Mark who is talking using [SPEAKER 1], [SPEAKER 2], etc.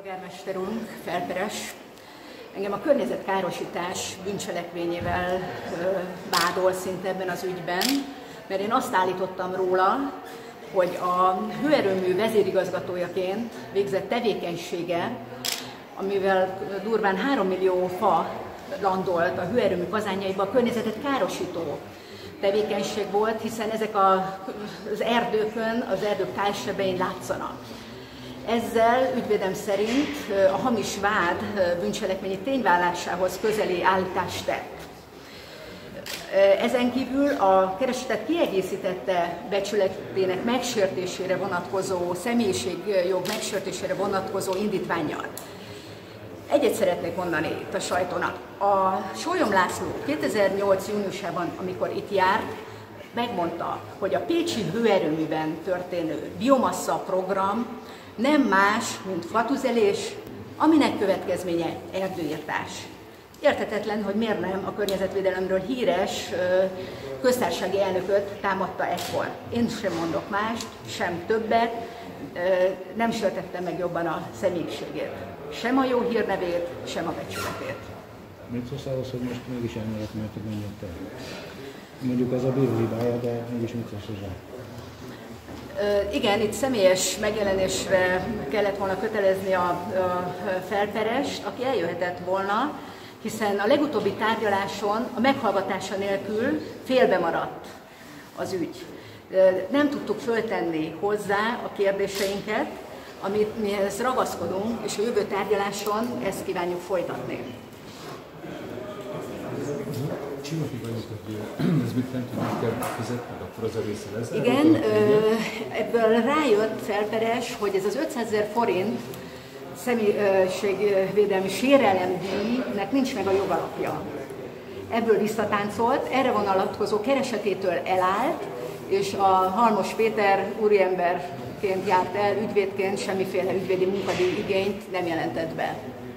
[SPEAKER 1] polgármesterünk, Felperes, engem a környezetkárosítás bűncselekményével vádol szinte ebben az ügyben, mert én azt állítottam róla, hogy a hőerőmű vezérigazgatójaként végzett tevékenysége, amivel durván 3 millió fa landolt a hőerőmű kazánjaiba, a környezetet károsító tevékenység volt, hiszen ezek az erdőkön, az erdők tájsebein látszanak. Ezzel ügyvédem szerint a hamis vád bűncselekményi tényvállásához közeli állítást tett. Ezen kívül a keresetet kiegészítette becsületének megsértésére vonatkozó, személyiségjog megsértésére vonatkozó indítvánnyal. Egyet szeretnék mondani itt a sajtónak. A Sólyom László 2008. júniusában, amikor itt járt, megmondta, hogy a pécsi hőerőműben történő biomassa program nem más, mint fatüzelés, aminek következménye erdőirtás. Érthetetlen, hogy miért nem a környezetvédelemről híres köztársasági elnököt támadta ekkor. Én sem mondok mást, sem többet, nem sértettem meg jobban a személyiségét. Sem a jó hírnevét, sem a becsületét.
[SPEAKER 2] Mit szólsz ahhoz, hogy most mégis elméleti, mert hogy mondjuk te? Mondjuk ez a bíró hibája, de mégis mit szólsz hozzá?
[SPEAKER 1] Igen, itt személyes megjelenésre kellett volna kötelezni a Felperest, aki eljöhetett volna, hiszen a legutóbbi tárgyaláson a meghallgatása nélkül félbe maradt az ügy. Nem tudtuk föltenni hozzá a kérdéseinket, amit mihez ragaszkodunk, és a jövő tárgyaláson ezt kívánjuk folytatni.
[SPEAKER 3] Csillagfi vagyok, hogy ez mit nem tudjuk kell fizetni, akkor az a része lesz?
[SPEAKER 1] Igen, ebből rájött Felperes, hogy ez az 500 000 forint személyiségvédelmi sérelemdíjnek nincs meg a jogalapja. Ebből visszatáncolt, erre vonatkozó keresetétől elállt, és a Halmos Péter úriemberként járt el, ügyvédként semmiféle ügyvédi munkadíj igényt nem jelentett be.